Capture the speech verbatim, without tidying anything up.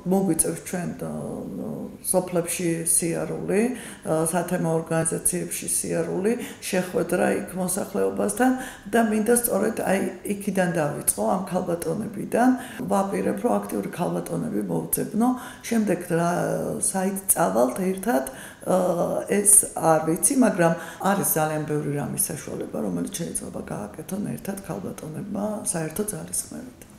მოგვიწევს ჩვენ სოფლებში სიარული, სათემო ორგანიზაციებში სიარული, შეხვედრა იქ მოსახლეობასთან და მინდა სწორედ აი იქიდან დავიწყო ამ ქალბატონებიდან, ვაპირებ რომ აქტიური ქალბატონები მოვძებნო, შემდეგ საით წავალთ ერთად ეს არ ვიცი, მაგრამ არის ძალიან ბევრი რამის საშუალება, რომელიც შეიძლება გააკეთონ ერთად ქალბატონებმა საერთო ძალისხმევით.